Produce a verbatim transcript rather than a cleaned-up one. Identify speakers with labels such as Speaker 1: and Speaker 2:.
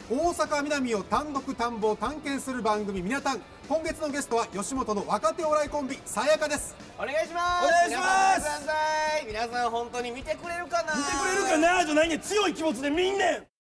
Speaker 1: 大阪南を単独探訪探検する番組「みなたん」。今月のゲストは吉本の若手お笑いコンビさやかです。
Speaker 2: お願いします。
Speaker 3: お願いします。
Speaker 2: 皆さん、皆さん本当に見てくれるかな。
Speaker 3: 見てくれるかなじゃないね、強い気持ちで見んねん。